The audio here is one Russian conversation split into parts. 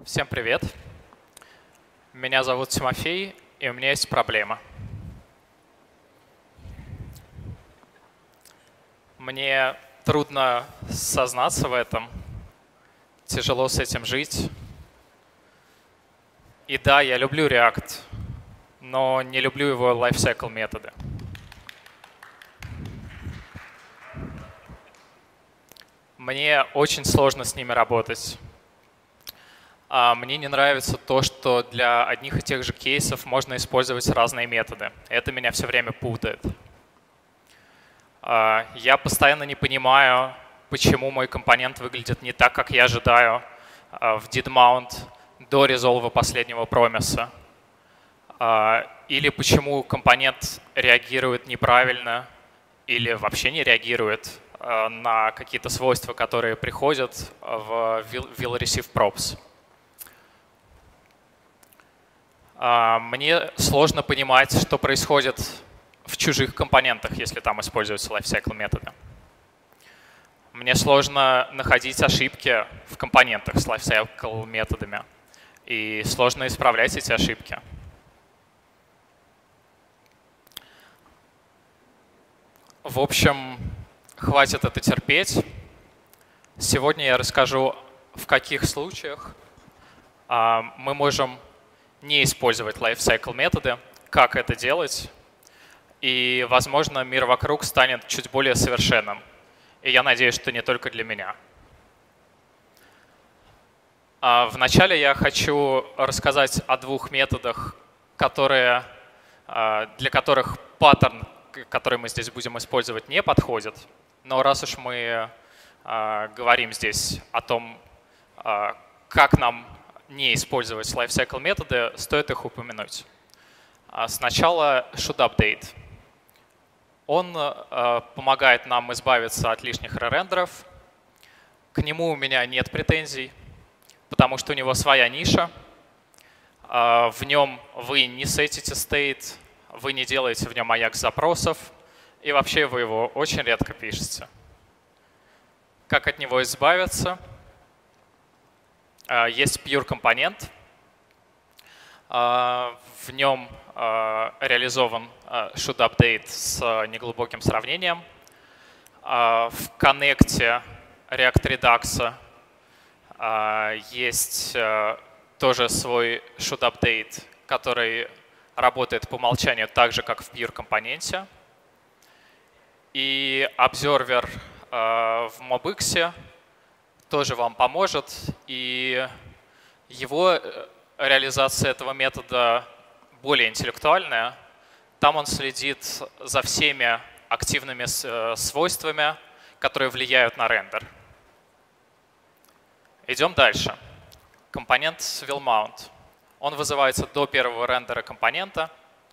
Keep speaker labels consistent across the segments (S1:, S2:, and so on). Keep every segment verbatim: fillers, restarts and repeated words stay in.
S1: Всем привет. Меня зовут Тимофей, и у меня есть проблема. Мне трудно сознаться в этом, тяжело с этим жить. И да, я люблю React, но не люблю его lifecycle методы. Мне очень сложно с ними работать. Мне не нравится то, что для одних и тех же кейсов можно использовать разные методы. Это меня все время путает. Я постоянно не понимаю, почему мой компонент выглядит не так, как я ожидаю в didMount до резолва последнего промиса. Или почему компонент реагирует неправильно или вообще не реагирует на какие-то свойства, которые приходят в will-receive-props. Мне сложно понимать, что происходит в чужих компонентах, если там используются lifecycle методы. Мне сложно находить ошибки в компонентах с lifecycle методами. И сложно исправлять эти ошибки. В общем, хватит это терпеть. Сегодня я расскажу, в каких случаях мы можем не использовать lifecycle методы, как это делать, и, возможно, мир вокруг станет чуть более совершенным. И я надеюсь, что не только для меня. Вначале я хочу рассказать о двух методах, которые, для которых паттерн, который мы здесь будем использовать, не подходит. Но раз уж мы говорим здесь о том, как нам не использовать lifecycle методы, стоит их упомянуть. Сначала shouldUpdate. Он помогает нам избавиться от лишних ререндеров. К нему у меня нет претензий, потому что у него своя ниша. В нем вы не сетите state, вы не делаете в нем аякс запросов, и вообще вы его очень редко пишете. Как от него избавиться? Есть pure компонент. В нем реализован shouldUpdate с неглубоким сравнением. В коннекте React Redux есть тоже свой shouldUpdate, который работает по умолчанию так же, как в pure компоненте. И обсервер в MobX тоже вам поможет, и его реализация этого метода более интеллектуальная. Там он следит за всеми активными свойствами, которые влияют на рендер. Идем дальше. Компонент willMount. Он вызывается до первого рендера компонента.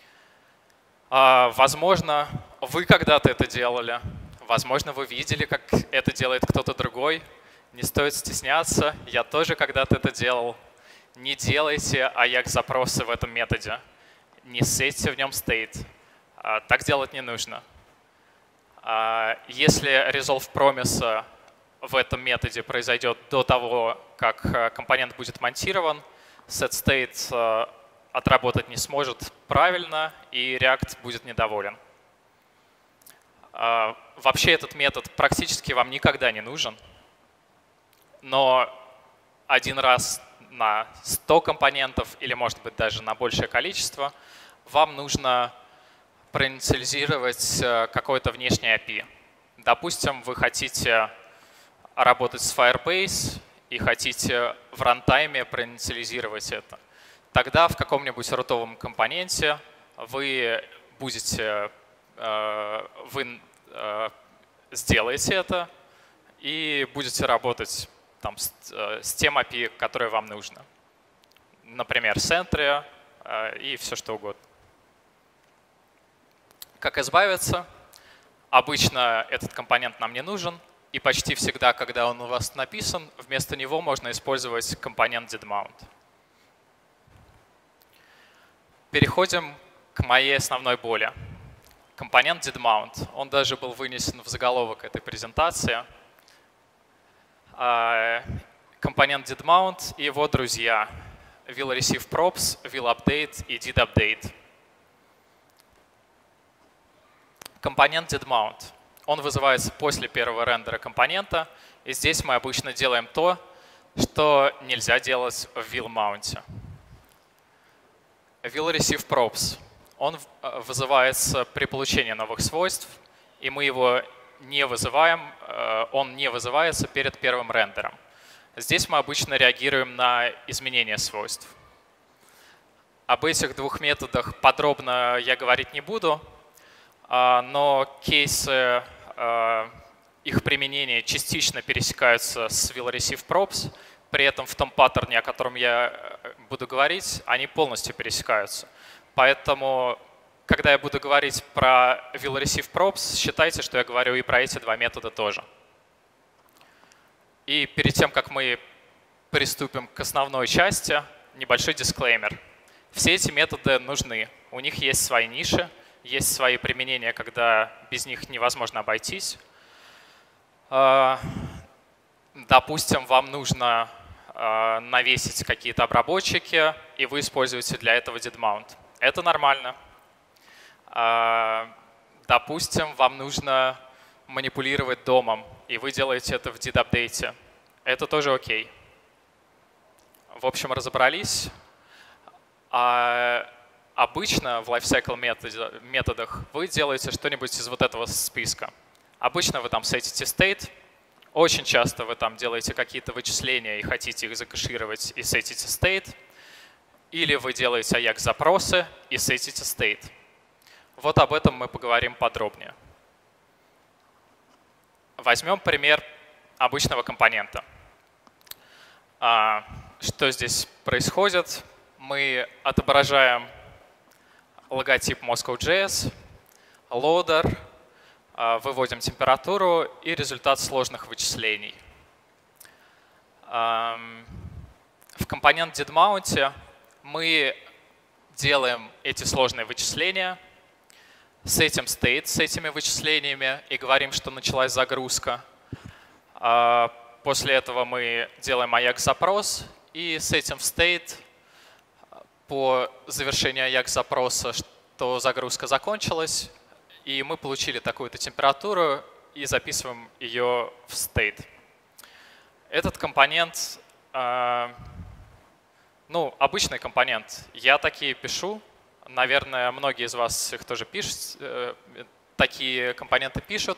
S1: Возможно, вы когда-то это делали. Возможно, вы видели, как это делает кто-то другой. Не стоит стесняться, я тоже когда-то это делал. Не делайте аякс-запросы в этом методе. Не сетьте в нем state. Так делать не нужно. Если resolve promise в этом методе произойдет до того, как компонент будет монтирован, setState отработать не сможет правильно, и React будет недоволен. Вообще этот метод практически вам никогда не нужен. Но один раз на сто компонентов или, может быть, даже на большее количество вам нужно проинициализировать какое-то внешнее эй пи ай. Допустим, вы хотите работать с Firebase и хотите в рантайме проинициализировать это. Тогда в каком-нибудь рутовом компоненте вы будете, вы сделаете это и будете работать там, с, с тем эй пи ай, которое вам нужно. Например, Sentry э, и все что угодно. Как избавиться? Обычно этот компонент нам не нужен, и почти всегда, когда он у вас написан, вместо него можно использовать компонент didMount. Переходим к моей основной боли. Компонент didMount. Он даже был вынесен в заголовок этой презентации. компонент didMount и его друзья willReceiveProps, willUpdate и didUpdate. Компонент didMount. Он вызывается после первого рендера компонента, и здесь мы обычно делаем то, что нельзя делать в willMount. willReceiveProps. Он вызывается при получении новых свойств, и мы его не вызываем, он не вызывается перед первым рендером. Здесь мы обычно реагируем на изменение свойств. Об этих двух методах подробно я говорить не буду, но кейсы их применения частично пересекаются с willReceiveProps, при этом в том паттерне, о котором я буду говорить, они полностью пересекаются. Поэтому, когда я буду говорить про willReceiveProps, считайте, что я говорю и про эти два метода тоже. И перед тем, как мы приступим к основной части, небольшой дисклеймер. Все эти методы нужны. У них есть свои ниши, есть свои применения, когда без них невозможно обойтись. Допустим, вам нужно навесить какие-то обработчики, и вы используете для этого didMount. Это нормально. Допустим, вам нужно манипулировать домом, и вы делаете это в didUpdate. Это тоже окей. В общем, разобрались. А обычно в lifecycle методах вы делаете что-нибудь из вот этого списка. Обычно вы там сетите state. Очень часто вы там делаете какие-то вычисления и хотите их закэшировать и сетите state. Или вы делаете аякс-запросы и сетите state. Вот об этом мы поговорим подробнее. Возьмем пример обычного компонента. Что здесь происходит? Мы отображаем логотип Moscow.js, loader, выводим температуру и результат сложных вычислений. В компонент didMount мы делаем эти сложные вычисления, сетим state с этими вычислениями и говорим, что началась загрузка. После этого мы делаем аякс-запрос и сетим в state по завершению аякс-запроса, что загрузка закончилась, и мы получили такую-то температуру и записываем ее в state. Этот компонент, ну, обычный компонент. Я такие пишу. Наверное, многие из вас их тоже пишут, такие компоненты пишут.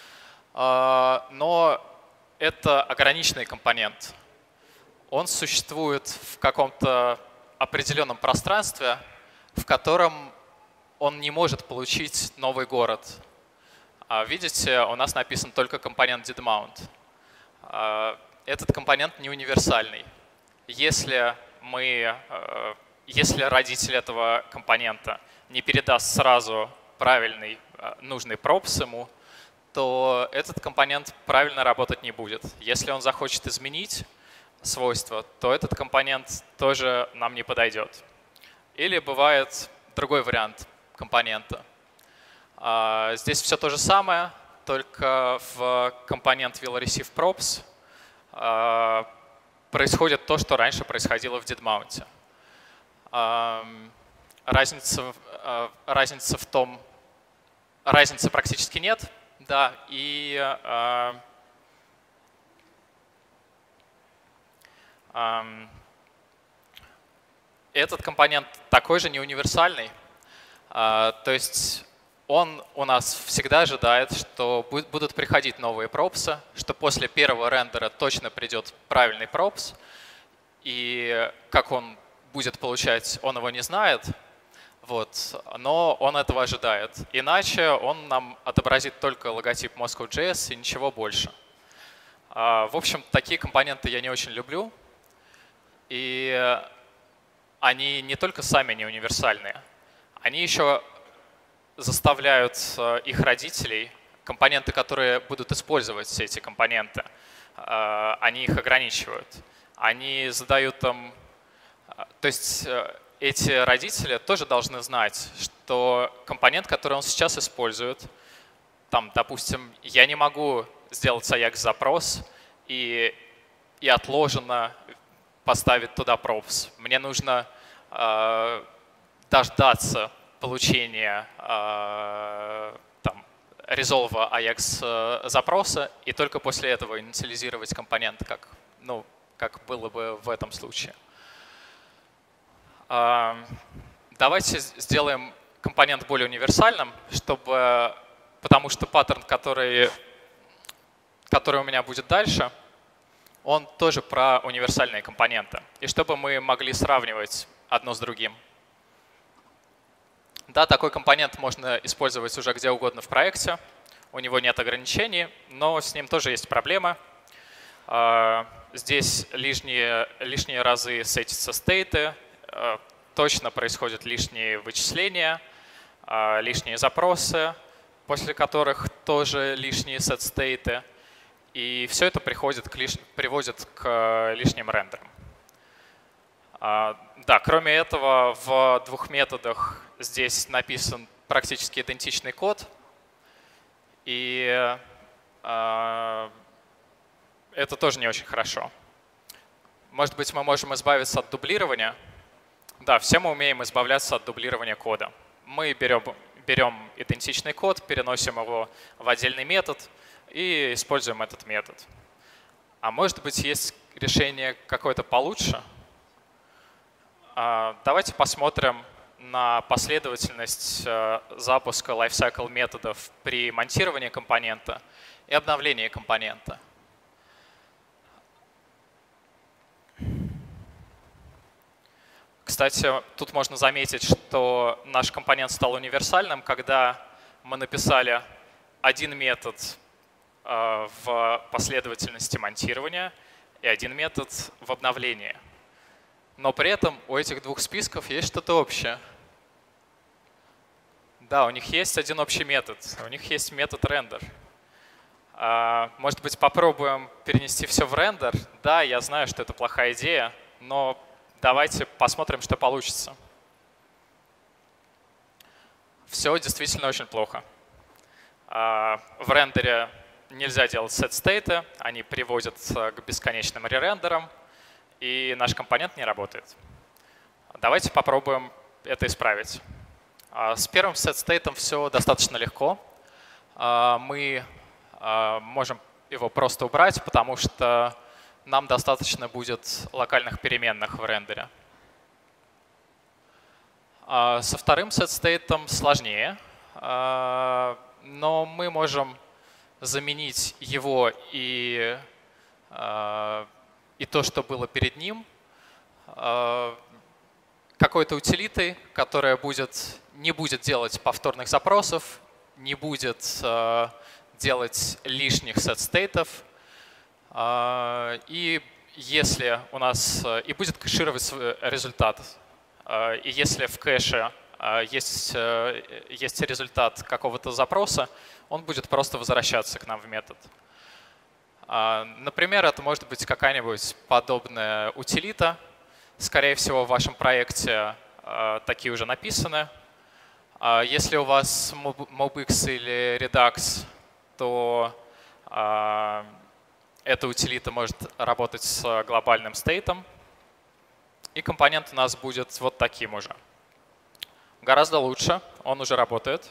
S1: Но это ограниченный компонент. Он существует в каком-то определенном пространстве, в котором он не может получить новый город. Видите, у нас написан только компонент didMount. Этот компонент не универсальный. Если, мы, если родитель этого компонента не передаст сразу правильный, нужный props ему, то этот компонент правильно работать не будет. Если он захочет изменить свойства, то этот компонент тоже нам не подойдет. Или бывает другой вариант компонента. Здесь все то же самое, только в компонент willReceiveProps происходит то, что раньше происходило в didMount. Разница, разница в том, разницы практически нет, да, и этот компонент такой же не универсальный, то есть он у нас всегда ожидает, что будут приходить новые пропсы, что после первого рендера точно придет правильный пропс, и как он будет получать, он его не знает, вот, но он этого ожидает. Иначе он нам отобразит только логотип Moscow.js и ничего больше. В общем, такие компоненты я не очень люблю, и они не только сами не универсальные, они еще заставляют их родителей, компоненты, которые будут использовать все эти компоненты, они их ограничивают. Они задают им… То есть эти родители тоже должны знать, что компонент, который он сейчас использует, там, допустим, я не могу сделать аякс-запрос и и отложенно поставить туда props. Мне нужно э, дождаться получения э, там, resolve Ajax запроса и только после этого инициализировать компонент, как, ну, как было бы в этом случае. Э, давайте сделаем компонент более универсальным, чтобы, потому что паттерн, который, который у меня будет дальше, он тоже про универсальные компоненты. И чтобы мы могли сравнивать одно с другим. Да, такой компонент можно использовать уже где угодно в проекте. У него нет ограничений, но с ним тоже есть проблемы. Здесь лишние, лишние разы сетятся стейты, точно происходят лишние вычисления, лишние запросы, после которых тоже лишние set-стейты. И все это приходит к лиш... приводит к лишним рендерам. Да, кроме этого, в двух методах здесь написан практически идентичный код. И э, это тоже не очень хорошо. Может быть, мы можем избавиться от дублирования. Да, все мы умеем избавляться от дублирования кода. Мы берем, берем идентичный код, переносим его в отдельный метод и используем этот метод. А может быть, есть решение какое-то получше? Давайте посмотрим на последовательность запуска lifecycle методов при монтировании компонента и обновлении компонента. Кстати, тут можно заметить, что наш компонент стал универсальным, когда мы написали один метод в последовательности монтирования и один метод в обновлении. Но при этом у этих двух списков есть что-то общее. Да, у них есть один общий метод. У них есть метод render. Может быть, попробуем перенести все в render? Да, я знаю, что это плохая идея, но давайте посмотрим, что получится. Все действительно очень плохо. В рендере нельзя делать set-стейты, они приводят к бесконечным ререндерам, и наш компонент не работает. Давайте попробуем это исправить. С первым set-стейтом все достаточно легко. Мы можем его просто убрать, потому что нам достаточно будет локальных переменных в рендере. Со вторым set-стейтом сложнее, но мы можем заменить его и, и то, что было перед ним, какой-то утилитой, которая будет, не будет делать повторных запросов, не будет делать лишних set-стейтов, и если у нас и будет кэшировать результат. И если в кэше есть, есть результат какого-то запроса, он будет просто возвращаться к нам в метод. Например, это может быть какая-нибудь подобная утилита. Скорее всего, в вашем проекте такие уже написаны. Если у вас MobX или Redux, то эта утилита может работать с глобальным стейтом. И компонент у нас будет вот таким уже. Гораздо лучше, он уже работает.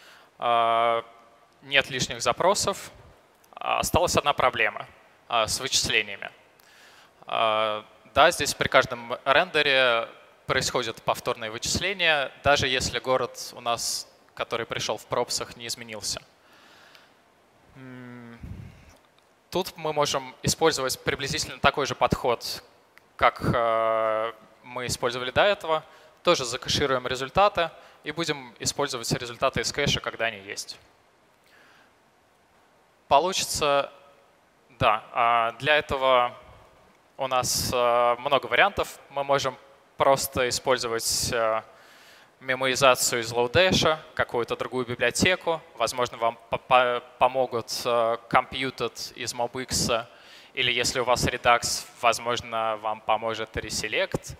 S1: Нет лишних запросов. Осталась одна проблема с вычислениями. Да, здесь при каждом рендере происходит повторное вычисление, даже если город у нас, который пришел в пропсах, не изменился. Тут мы можем использовать приблизительно такой же подход, как мы использовали до этого. Тоже закэшируем результаты и будем использовать результаты из кэша, когда они есть. Получится, да, для этого у нас много вариантов. Мы можем просто использовать мемоизацию из Lodash, какую-то другую библиотеку. Возможно, вам помогут Computed из MobX, или если у вас Redux, возможно, вам поможет Reselect.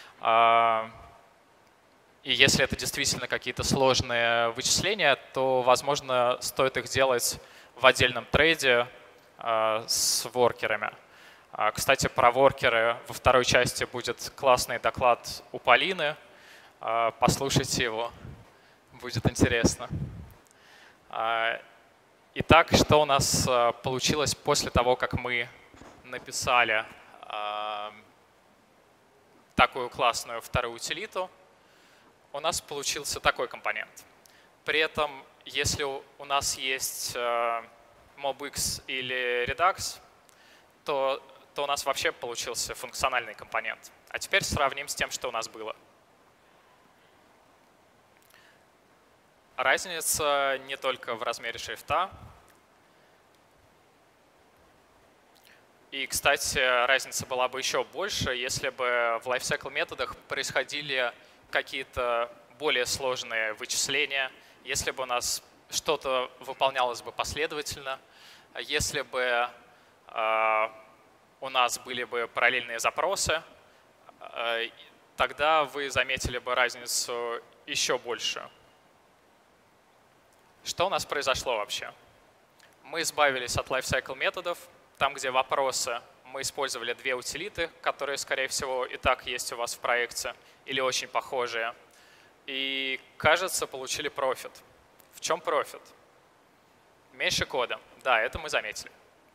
S1: И если это действительно какие-то сложные вычисления, то, возможно, стоит их делать в отдельном трейде с воркерами. Кстати, про воркеры во второй части будет классный доклад у Полины. Послушайте его, будет интересно. Итак, что у нас получилось после того, как мы написали такую классную вторую утилиту? У нас получился такой компонент. При этом, если у нас есть MobX или Redux, то, то у нас вообще получился функциональный компонент. А теперь сравним с тем, что у нас было. Разница не только в размере шрифта. И, кстати, разница была бы еще больше, если бы в lifecycle методах происходили какие-то более сложные вычисления, если бы у нас что-то выполнялось бы последовательно, если бы э, у нас были бы параллельные запросы, э, тогда вы заметили бы разницу еще большую. Что у нас произошло вообще? Мы избавились от lifecycle методов. Там, где вопросы, мы использовали две утилиты, которые, скорее всего, и так есть у вас в проекте, или очень похожие. И, кажется, получили профит. В чем профит? Меньше кода. Да, это мы заметили.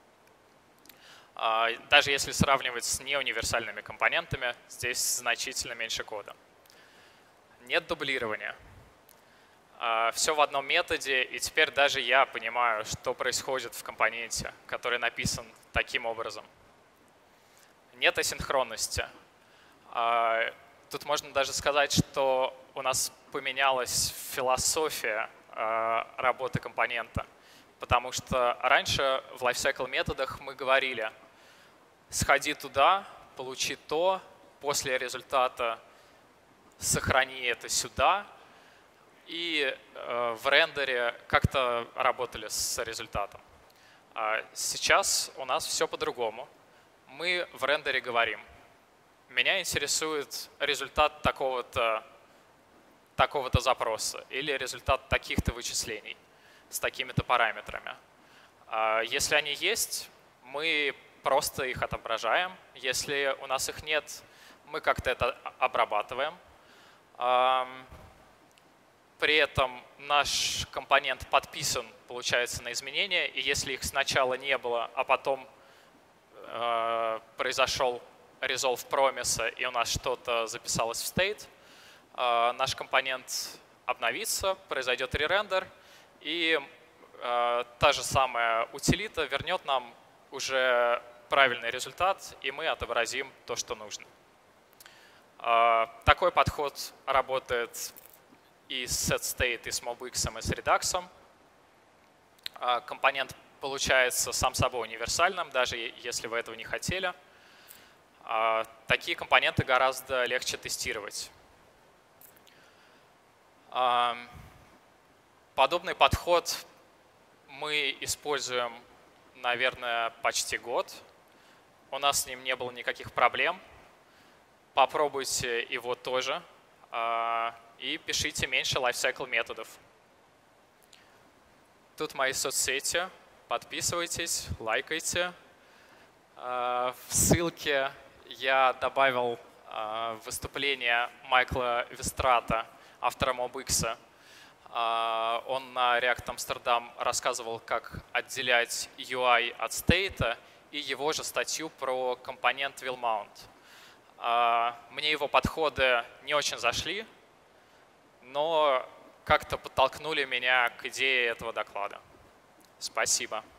S1: Даже если сравнивать с неуниверсальными компонентами, здесь значительно меньше кода. Нет дублирования. Все в одном методе, и теперь даже я понимаю, что происходит в компоненте, который написан таким образом. Нет асинхронности. Тут можно даже сказать, что у нас поменялась философия работы компонента, потому что раньше в lifecycle методах мы говорили: сходи туда, получи то, после результата сохрани это сюда. И в рендере как-то работали с результатом. Сейчас у нас все по-другому. Мы в рендере говорим: меня интересует результат такого-то такого-то запроса или результат таких-то вычислений с такими-то параметрами. Если они есть, мы просто их отображаем. Если у нас их нет, мы как-то это обрабатываем. При этом наш компонент подписан, получается, на изменения, и если их сначала не было, а потом э, произошел resolve promise, и у нас что-то записалось в state, э, наш компонент обновится, произойдет ререндер, и э, та же самая утилита вернет нам уже правильный результат, и мы отобразим то, что нужно. Э, такой подход работает и с setState, и с MobX, и с Redux. Компонент получается сам собой универсальным, даже если вы этого не хотели. Такие компоненты гораздо легче тестировать. Подобный подход мы используем, наверное, почти год. У нас с ним не было никаких проблем. Попробуйте его тоже. И пишите меньше lifecycle методов. Тут мои соцсети. Подписывайтесь, лайкайте. В ссылке я добавил выступление Майкла Вестрата, автора MobX. Он на React Amsterdam рассказывал, как отделять ю ай от стейта, и его же статью про компонент willMount. Мне его подходы не очень зашли, но как-то подтолкнули меня к идее этого доклада. Спасибо.